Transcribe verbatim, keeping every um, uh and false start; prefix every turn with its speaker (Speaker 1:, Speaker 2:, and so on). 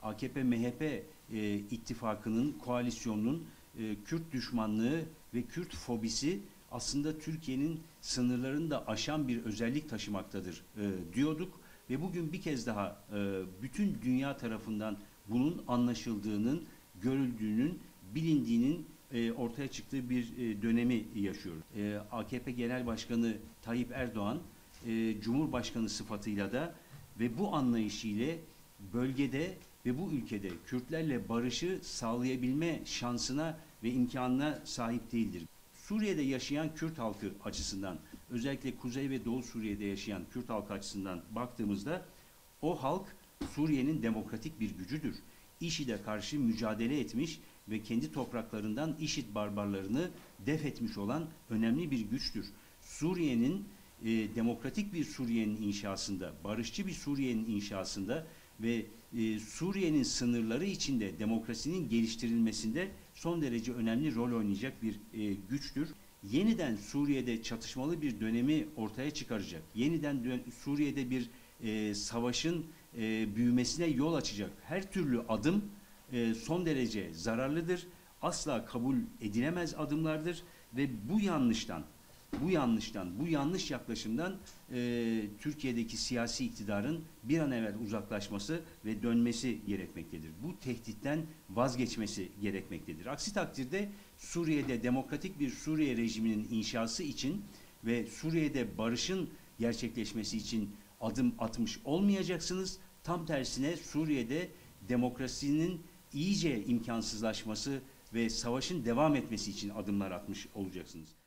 Speaker 1: A K P M H P e, ittifakının, koalisyonunun e, Kürt düşmanlığı ve Kürt fobisi aslında Türkiye'nin sınırlarını da aşan bir özellik taşımaktadır e, diyorduk. Ve bugün bir kez daha e, bütün dünya tarafından bunun anlaşıldığının, görüldüğünün, bilindiğinin e, ortaya çıktığı bir e, dönemi yaşıyoruz. E, A K P Genel Başkanı Tayyip Erdoğan, e, Cumhurbaşkanı sıfatıyla da ve bu anlayışıyla bölgede ve bu ülkede Kürtlerle barışı sağlayabilme şansına ve imkanına sahip değildir. Suriye'de yaşayan Kürt halkı açısından, özellikle Kuzey ve Doğu Suriye'de yaşayan Kürt halkı açısından baktığımızda o halk Suriye'nin demokratik bir gücüdür. IŞİD'e karşı mücadele etmiş ve kendi topraklarından IŞİD barbarlarını def etmiş olan önemli bir güçtür. Suriye'nin e, demokratik bir Suriye'nin inşasında, barışçı bir Suriye'nin inşasında ve e, Suriye'nin sınırları içinde demokrasinin geliştirilmesinde son derece önemli rol oynayacak bir e, güçtür. Yeniden Suriye'de çatışmalı bir dönemi ortaya çıkaracak, yeniden Suriye'de bir e, savaşın e, büyümesine yol açacak her türlü adım e, son derece zararlıdır, asla kabul edilemez adımlardır ve bu yanlıştan, bu yanlıştan, bu yanlış yaklaşımdan e, Türkiye'deki siyasi iktidarın bir an evvel uzaklaşması ve dönmesi gerekmektedir. Bu tehditten vazgeçmesi gerekmektedir. Aksi takdirde Suriye'de demokratik bir Suriye rejiminin inşası için ve Suriye'de barışın gerçekleşmesi için adım atmış olmayacaksınız. Tam tersine Suriye'de demokrasinin iyice imkansızlaşması ve savaşın devam etmesi için adımlar atmış olacaksınız.